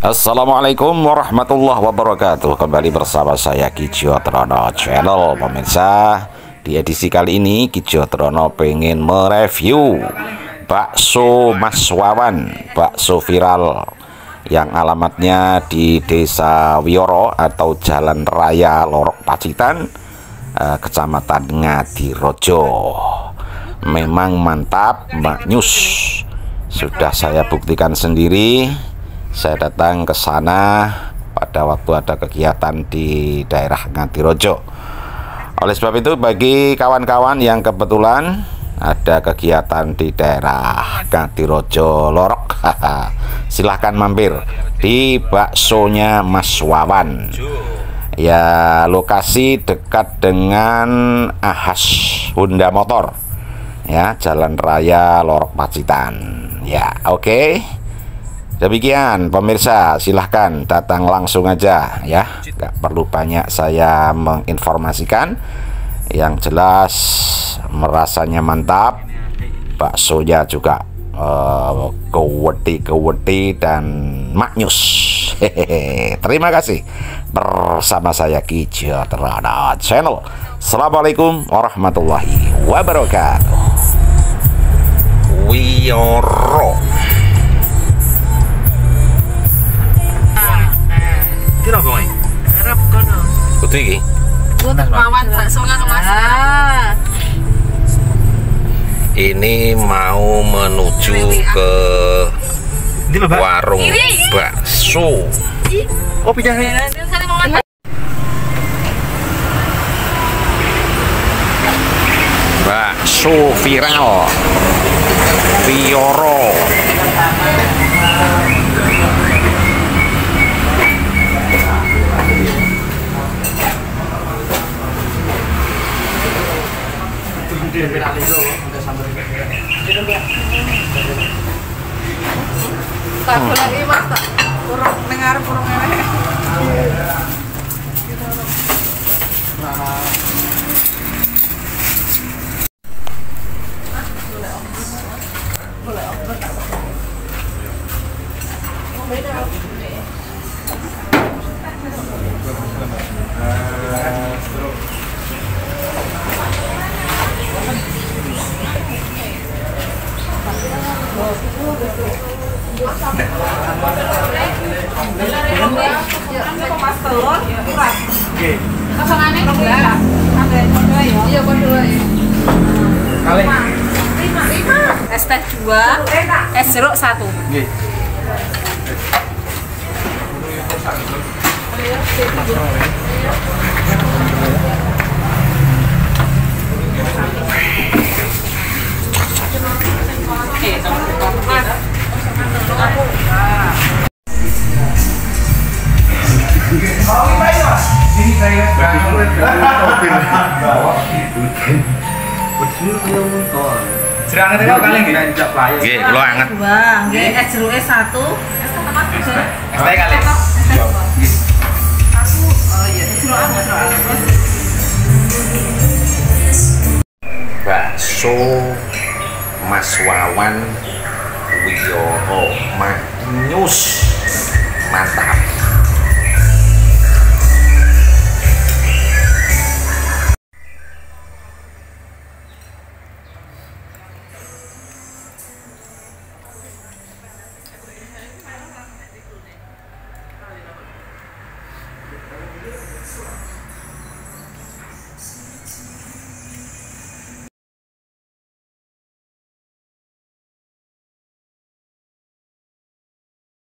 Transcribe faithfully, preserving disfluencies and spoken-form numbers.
Assalamualaikum warahmatullahi wabarakatuh. Kembali bersama saya Kijotrono Channel. Pemirsa, di edisi kali ini Kijotrono pengen mereview bakso Mas Wawan, bakso viral yang alamatnya di Desa Wiyoro atau Jalan Raya Lorok Pacitan, eh, Kecamatan Ngadirojo. Memang mantap, maknyus. Sudah saya buktikan sendiri. Saya datang ke sana pada waktu ada kegiatan di daerah Ngadirojo. Oleh sebab itu, bagi kawan-kawan yang kebetulan ada kegiatan di daerah Ngadirojo Lorok, silahkan mampir di baksonya Mas Wawan. Ya, lokasi dekat dengan Ahas Honda Motor, ya, Jalan Raya Lorok Pacitan. Ya, oke. Okay. Demikian pemirsa, silahkan datang langsung aja ya, nggak perlu banyak saya menginformasikan. Yang jelas merasanya mantap, baksonya juga uh, keweti-keweti dan maknyus. Hehehe. Terima kasih bersama saya Kijotrono Channel. Assalamualaikum warahmatullahi wabarakatuh. Wiyoro. Kira kowe? Arep kono. Kudu iki. Kudu Wawan bakso ngono Mas. Ah. Ini mau menuju ke warung bakso. Oh, pindah. Bakso viral Wiyoro. Tak lagi Mas, tak kurang dengar kurang enak. Es teh dua, es jeruk satu. Serangnya tadi kali nggih njak playe. Nggih, kula anget. Dua, nggih, es jeruk satu. Es teh Mas. Es teh kali. Nggih. Aku oh iya, es jeruk anget, anget. Bakso Mas Wawan Wiyoro maknyus, mantap.